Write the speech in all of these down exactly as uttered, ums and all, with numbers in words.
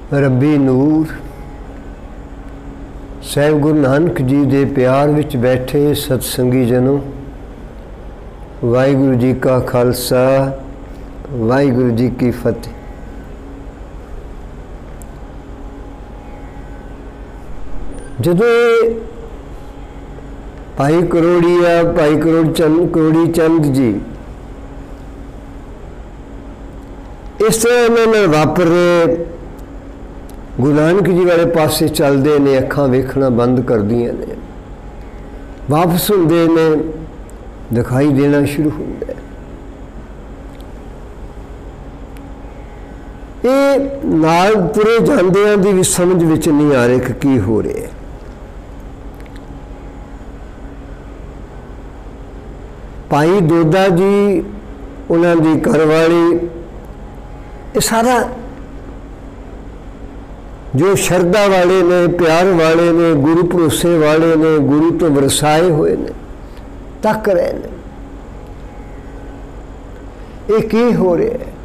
रब्बी नूर साहिब गुरु नानक जी के प्यार विच बैठे सतसंगी जनों, वाहिगुरु जी का खालसा वाहिगुरु जी की फतेह। जदों भाई करोड़िया भाई करोड़ चंद करोड़ी चंद जी इस तरह उन्होंने वापर गुरु नानक जी वाले पासे चलते ने, अखां वेखना बंद कर दियां ने, वापस होंदे ने, दिखाई देना शुरू होंदा है। ये नाल तुरे जांदियां दी भी समझ विच नहीं आ रहा कि की हो रहा है। भाई दोदा जी उन्हां दी घरवाली, ये सारा जो शरदा वाले ने, प्यार वाले ने, गुरु भरोसे वाले ने, गुरु तो वरसाए हुए ने, तक रहे ने, ये की हो रहा है।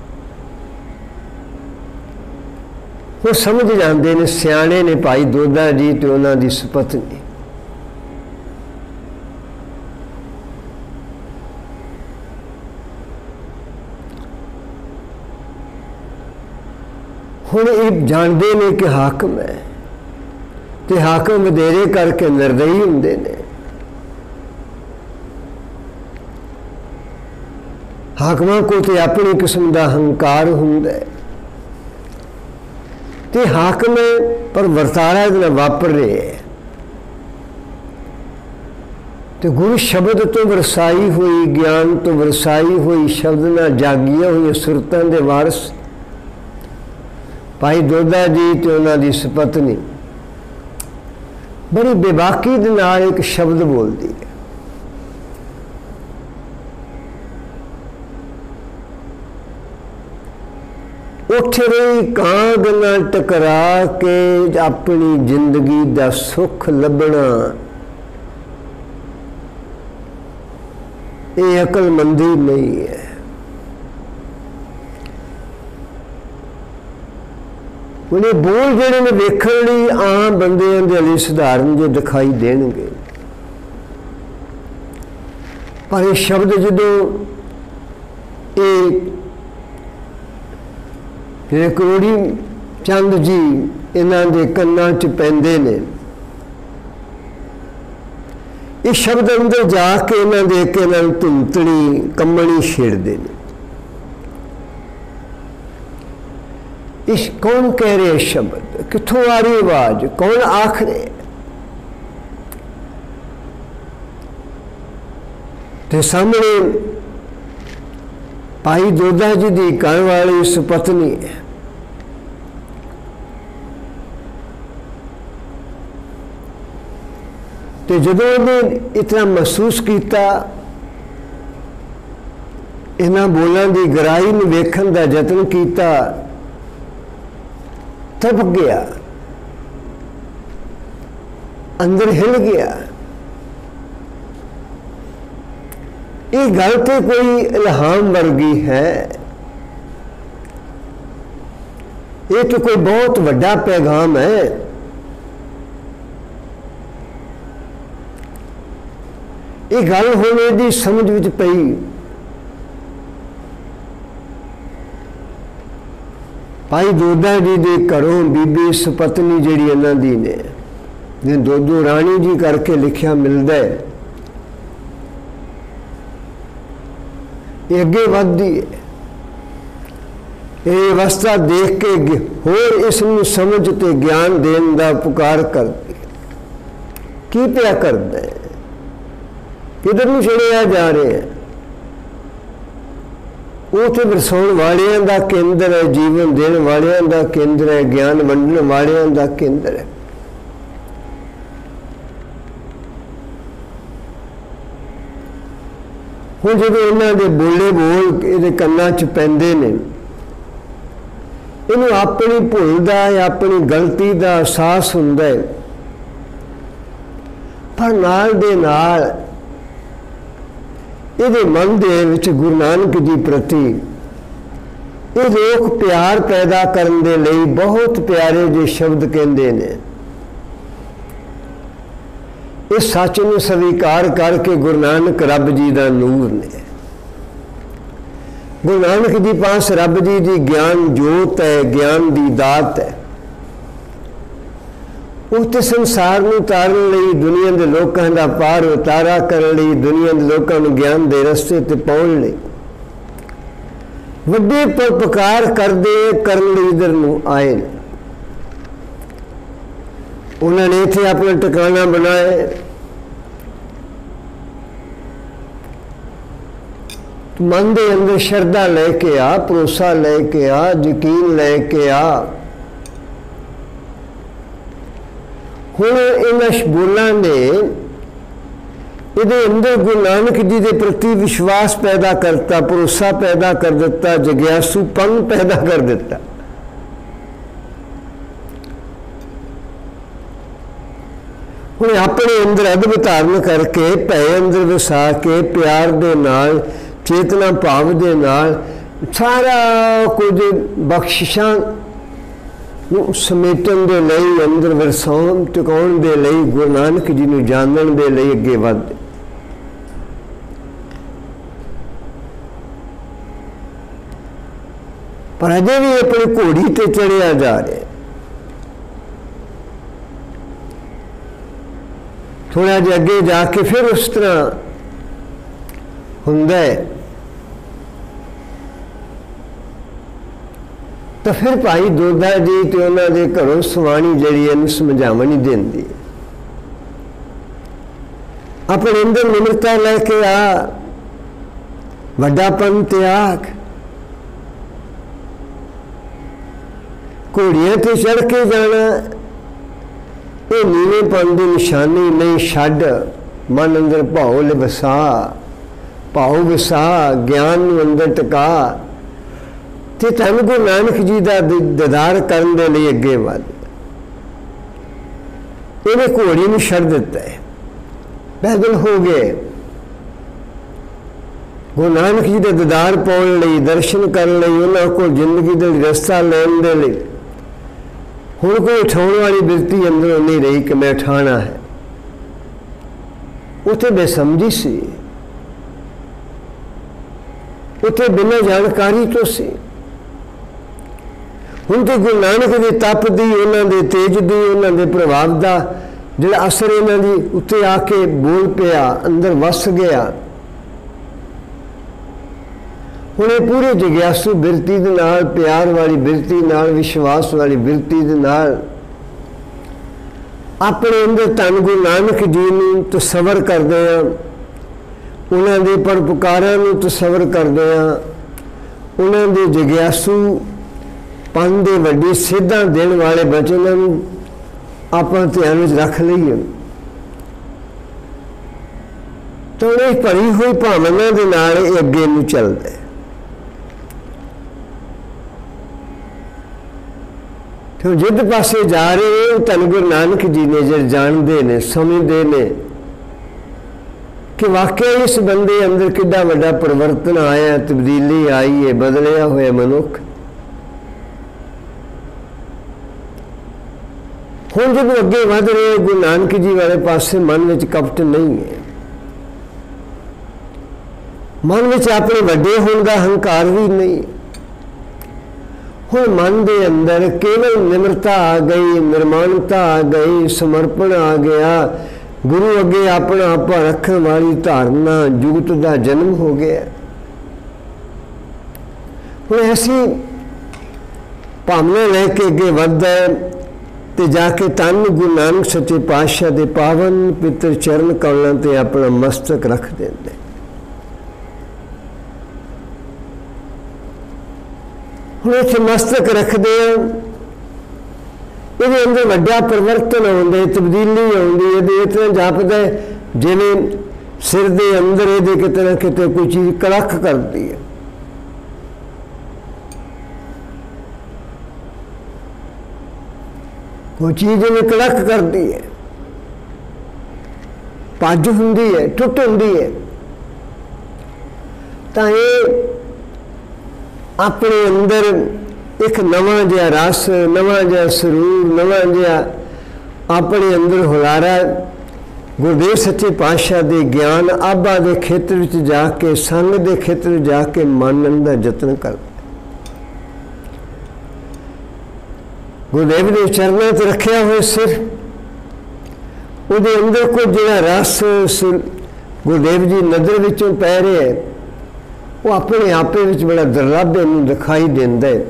वो समझ जाते ने, सियाने ने भाई दोदा जी तो उन्हां दी सुपत्नी। हुण ये जानते ने कि हाकम है, तो हाकम वधेरे करके निर्दयी होंदे ने। हाकमां को तो अपनी किस्म का हंकार हुंदा है, ते हाकम पर वर्तारा इतना वापर रहे है। तो गुरु शब्द तो वरसाई हुई, ज्ञान तो वरसाई हुई, शब्द नाल जागिया हुई सुरतां दे वारस भाई दोदा जी तो उन्हां दी सुपत्नी बड़ी बेबाकी दे नाल एक शब्द बोलती है। उठ रही कांग नाल टकरा के अपनी जिंदगी दा सुख लभना, ये अकलमंदी नहीं है। उन्हें बोल जेड़े ने वेखण लई आम बंदियां दे लई सधारण जो दिखाई देणगे, पर ये शब्द जदों ये जेड़े करोड़ी चंद जी इन्हां दे कन्नां च पैंदे ने, ये शब्द अंदर जाके इन्हां दे के इन्हां नूं धुंतली कंबणी छेड़दे ने। इस कौन कह रहे शब्द, किथों आ रही आवाज, कौन आख रहे? ते सामने भाई दोदा जी की घरवाली सुपत्नी है। तो जदों उन्हें इतना महसूस किया, इन्हां बोलों की गहराई में वेखण का यतन किया, तब गया, अंदर हिल गया। ये गल तो कोई इल्हाम वर्गी है, ये तो कोई बहुत वड्डा पैगाम है। ये गल होने की समझ विच पई। भाई दोदा जी के घरों बीबी सुपत्नी जिहड़ी इन्हां दी ने, दोदो राणी जी करके लिखिया मिलता है, ये अगे वधदी है। ये अवस्था देख के होर इसनूं समझ ते ज्ञान देने का पुकार करती है। की पिया करदा है, किधर नूं चढ़िया जा रहे हैं? वो तो वरसाउण वालियां दा केंद्र है, जीवन देने वालियां दा केंद्र है, ज्ञान वंडण वालियां दा केंद्र है। हुण जदों इन्हां दे बोले बोल इहदे कन्नां च पैंदे ने, इहनूं अपनी भुल दा या अपनी गलती दा एहसास हुंदा है, पर नाल दे नाल इहदे मन दे विच गुरु नानक जी प्रति ਇਹ ਲੋਕ ਪਿਆਰ ਪੈਦਾ ਕਰਨ ਦੇ ਲਈ ਬਹੁਤ ਪਿਆਰੇ ਜਿਹੇ ਸ਼ਬਦ ਕਹਿੰਦੇ ਨੇ। ਇਸ ਸੱਚ ਨੂੰ ਸਵੀਕਾਰ ਕਰਕੇ ਗੁਰੂ ਨਾਨਕ ਰੱਬ ਜੀ ਦਾ ਨੂਰ ਨੇ। ਗੁਰੂ ਨਾਨਕ ਜੀ ਪਾਸ ਰੱਬ ਜੀ ਦੀ ਗਿਆਨ ਜੋਤ ਹੈ, ਗਿਆਨ ਦੀ ਦਾਤ ਹੈ। ਉਹ ਤੇ ਸੰਸਾਰ ਨੂੰ ਤਾਰਨ ਲਈ, ਦੁਨੀਆ ਦੇ ਲੋਕਾਂ ਦਾ ਪਾਰ ਉਤਾਰਾ ਕਰਨ ਲਈ, ਦੁਨੀਆ ਦੇ ਲੋਕਾਂ ਨੂੰ ਗਿਆਨ ਦੇ ਰਸਤੇ ਤੇ ਪਾਉਣ ਲਈ ਵੱਡੇ ਪਰਪਕਾਰ ਕਰਦੇ ਕਰਨ ਲਈ ਇਧਰ ਨੂੰ ਆਏ ਨੇ। ਉਹਨਾਂ ਨੇ ਇੱਥੇ ਆਪਣਾ ਟਿਕਾਣਾ ਬਣਾਇਆ। ਮਨ ਦੇ ਅੰਦਰ ਸ਼ਰਧਾ ਲੈ ਕੇ ਆ, ਭਰੋਸਾ ਲੈ ਕੇ ਆ, ਯਕੀਨ ਲੈ ਕੇ ਆ। ਹੁਣ ਇਹਨਾਂ ਸ਼ਬੂਲਾਂ ਨੇ ਇਹਦੇ ਅੰਦਰ ਗੁਰੂ ਨਾਨਕ ਜੀ ਦੇ ਪ੍ਰਤੀ ਵਿਸ਼ਵਾਸ ਪੈਦਾ ਕਰਤਾ, ਭਰੋਸਾ ਪੈਦਾ ਕਰ ਦਿੱਤਾ, ਜਗਿਆਸੂਪਨ ਪੈਦਾ ਕਰ ਦਿੱਤਾ। ਹੁਣ ਆਪਣੇ ਅੰਦਰ ਅਦਬ ਧਾਰਨ ਕਰਕੇ, ਭੈ ਅੰਦਰ ਵਸਾ ਕੇ, ਪਿਆਰ ਦੇ ਨਾਲ, ਚੇਤਨਾ ਭਾਵ ਦੇ ਨਾਲ ਸਾਰਾ ਕੁਝ ਬਖਸ਼ਿਸ਼ਾਂ ਨੂੰ ਸਮੇਟਣ ਦੇ ਲਈ, ਅੰਦਰ ਵਰਸਾਉਣ ਟਿਕਾਉਣ ਦੇ ਲਈ, ਗੁਰੂ ਨਾਨਕ ਜੀ ਨੂੰ ਜਾਣਨ ਦੇ ਲਈ ਅੱਗੇ ਵੱਧਦੇ। ਪਰ ਅਜੇ ਵੀ ਆਪਣੀ ਘੋੜੀ ਤੇ ਚੜਿਆ ਜਾ ਰਿਹਾ। ਥੋੜਾ ਜਿਹਾ ਅੱਗੇ ਜਾ ਕੇ ਫਿਰ ਉਸ ਤਰ੍ਹਾਂ ਹੁੰਦਾ ਹੈ। ਤਾਂ ਫਿਰ ਭਾਈ ਦੋਦਾ ਜੀ ਤੇ ਉਹਨਾਂ ਦੇ ਘਰੋਂ ਸਵਾਣੀ ਜਿਹੜੀ ਇਹਨੂੰ ਸਮਝਾਵਣ ਹੀ ਦਿੰਦੀ। ਆਪਣੇ ਅੰਦਰ ਨਿਮਰਤਾ ਲੈ ਕੇ ਆ, ਵੱਡਾਪਨ ਤਿਆਗ, ਘੋੜੀਆਂ ਤੇ ਚੜ ਕੇ ਜਾਣਾ ਇਹ ਨੀਵੇਂਪਣ ਦੀ ਨਿਸ਼ਾਨੀ ਨਹੀਂ। ਛੱਡ, ਮਨ ਅੰਦਰ ਭਾਉ ਵਸਾ, ਭਾਉ ਵਸਾ, ਗਿਆਨ ਨੂੰ ਅੰਦਰ ਟਿਕਾ ਤੇ ਧੰਨ ਗੁਰੂ ਨਾਨਕ ਜੀ ਦਾ ਦੀਦਾਰ ਕਰਨ ਦੇ ਲਈ ਅੱਗੇ ਵੱਧ। ਇਹਨੇ ਘੋੜੀ ਨੂੰ ਛੱਡ ਦਿੱਤਾ ਹੈ, ਪੈਦਲ ਹੋ ਗਏ। ਗੁਰੂ ਨਾਨਕ ਜੀ ਦੇ ਦੀਦਾਰ ਪਾਉਣ ਲਈ, ਦਰਸ਼ਨ ਕਰਨ ਲਈ, ਉਹਨਾਂ ਕੋਲ ਜ਼ਿੰਦਗੀ ਦਾ ਰਸਤਾ ਲੈਣ ਦੇ ਲਈ ਹੁਣ ਕੋਈ ਉਠਾਉਣ ਵਾਲੀ ਬਿਰਤੀ ਅੰਦਰੋਂ ਨਹੀਂ ਰਹੀ ਕਿ ਮੈਂ ਉਠਾਣਾ ਹੈ। ਉੱਥੇ ਬੇਸਮਝੀ ਸੀ, ਉੱਥੇ ਬਿਨਾਂ ਜਾਣਕਾਰੀ ਤੋਂ ਸੀ। ਹੁਣ ਤੇ ਗੁਰੂ ਨਾਨਕ ਦੇ ਤਪ ਦੀ, ਉਹਨਾਂ ਦੇ ਤੇਜ ਦੀ, ਉਹਨਾਂ ਦੇ ਪ੍ਰਭਾਵ ਦਾ ਜਿਹੜਾ ਅਸਰ ਇਹਨਾਂ ਦੀ ਉੱਤੇ ਆ ਕੇ ਬੋਲ ਪਿਆ, ਅੰਦਰ ਵਸ ਗਿਆ। ਹੁਣ ਇਹ ਪੂਰੇ ਜਗਿਆਸੂ ਬਿਰਤੀ ਦੇ ਨਾਲ, ਪਿਆਰ ਵਾਲੀ ਬਿਰਤੀ ਨਾਲ, ਵਿਸ਼ਵਾਸ ਵਾਲੀ ਬਿਰਤੀ ਦੇ ਨਾਲ ਆਪਣੇ ਅੰਦਰ ਧੰਨ ਗੁਰੂ ਨਾਨਕ ਜੀ ਨੂੰ ਤਸਵਰ ਕਰਦੇ ਆ, ਉਹਨਾਂ ਦੇ ਪਰਪਕਾਰਾਂ ਨੂੰ ਤਸਵਰ ਕਰਦੇ ਆ, ਉਹਨਾਂ ਦੇ ਜਗਿਆਸੂ ਪੰਨ ਦੇ ਵੱਡੀ ਸਿੱਧਾਂ ਦੇਣ ਵਾਲੇ ਬਚਨਾਂ ਨੂੰ ਆਪਾਂ ਧਿਆਨ ਵਿੱਚ ਰੱਖ ਲਈਏ। ਤਾਂ ਇਹ ਭਰੀ ਹੋਈ ਭਾਵਨਾ ਦੇ ਨਾਲ ਇਹ ਅੱਗੇ ਨੂੰ ਚੱਲਦਾ। ਤੇ ਜਿੱਦ ਪਾਸੇ ਜਾ ਰਹੇ ਨੇ, ਧੰਨ ਗੁਰੂ ਨਾਨਕ ਜੀ ਨੇ ਜਿਹੜੇ ਜਾਣਦੇ ਨੇ, ਸਮਝਦੇ ਨੇ ਕਿ ਵਾਕਿਆ ਇਸ ਬੰਦੇ ਅੰਦਰ ਕਿੱਡਾ ਵੱਡਾ ਪਰਿਵਰਤਨ ਆਇਆ, ਤਬਦੀਲੀ ਆਈ ਹੈ, ਬਦਲਿਆ ਹੋਇਆ ਮਨੁੱਖ। ਹੁਣ ਜਦੋਂ ਅੱਗੇ ਵਧ ਰਹੇ ਗੁਰੂ ਨਾਨਕ ਜੀ ਵਾਲੇ ਪਾਸੇ, ਮਨ ਵਿੱਚ ਕਪਟ ਨਹੀਂ ਹੈ, ਮਨ ਵਿੱਚ ਆਪਣੇ ਵੱਡੇ ਹੋਣ ਦਾ ਹੰਕਾਰ ਵੀ ਨਹੀਂ। ਹੁਣ ਮਨ ਦੇ ਅੰਦਰ ਕੇਵਲ ਨਿਮਰਤਾ ਆ ਗਈ, ਨਿਰਮਾਣਤਾ ਆ ਗਈ, ਸਮਰਪਣ ਆ ਗਿਆ, ਗੁਰੂ ਅੱਗੇ ਆਪਣਾ ਆਪਾ ਰੱਖਣ ਵਾਲੀ ਧਾਰਨਾ, ਜੁਗਤ ਦਾ ਜਨਮ ਹੋ ਗਿਆ। ਹੁਣ ਐਸੀ ਭਾਵਨਾ ਲੈ ਕੇ ਅੱਗੇ ਵੱਧਦਾ ਤੇ ਜਾ ਕੇ ਧੰਨ ਗੁਰੂ ਨਾਨਕ ਸੱਚੇ ਪਾਤਸ਼ਾਹ ਦੇ ਪਾਵਨ ਪਿੱਤਰ ਚਰਨ ਕਮਲਾਂ ਤੇ ਆਪਣਾ ਮਸਤਕ ਰੱਖ ਦਿੰਦੇ। ਹੁਣ ਇੱਥੇ ਮਸਤਕ ਰੱਖਦੇ ਆ, ਇਹਦੇ ਅੰਦਰ ਵੱਡਾ ਪਰਿਵਰਤਨ ਆਉਂਦਾ, ਤਬਦੀਲੀ ਆਉਂਦੀ। ਇਹਦੇ ਇਸ ਤਰ੍ਹਾਂ ਜਾਪਦਾ ਜਿਵੇਂ ਸਿਰ ਦੇ ਅੰਦਰ ਇਹਦੇ ਕਿਤੇ ਨਾ ਕਿਤੇ ਕੋਈ ਚੀਜ਼ ਕੜਕ ਕਰਦੀ ਹੈ। ਕੋਈ ਚੀਜ਼ ਇਹਨੂੰ ਕੜਕ ਕਰਦੀ ਹੈ, ਭੱਜ ਹੁੰਦੀ ਹੈ, ਟੁੱਟ ਹੁੰਦੀ ਹੈ। ਤਾਂ ਇਹ अपने अंदर एक नवा जिहा रस, नवा जिहा सरूर, नवा जिहा अपने अंदर हुलारा गुरुदेव सच्चे पातशाह के ज्ञान आबा के खेत्र में जाके, संग के खेत्र में जाके मानने का यत्न कर। गुरुदेव ने चरणों से रखा हुए सिर, उहदे अंदर कोई जिहड़ा रस गुरुदेव जी नज़र विचों पै रहा है, वो अपने आपे विच बड़ा दुर्लभ इहनूं दिखाई देंदा है।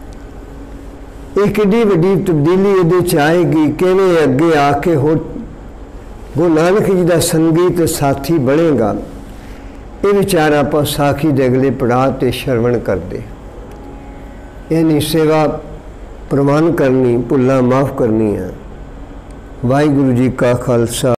एक किड्डी वड्डी तब्दीली इहदे च आएगी, किवें अगे आके हो गुरु नानक जी का संगीत साथी बनेगा। ये विचार आप साखी के अगले पड़ाव से श्रवण करते, यानी सेवा प्रवान करनी, भुल्लां माफ़ करनी है। वाहिगुरू जी का खालसा।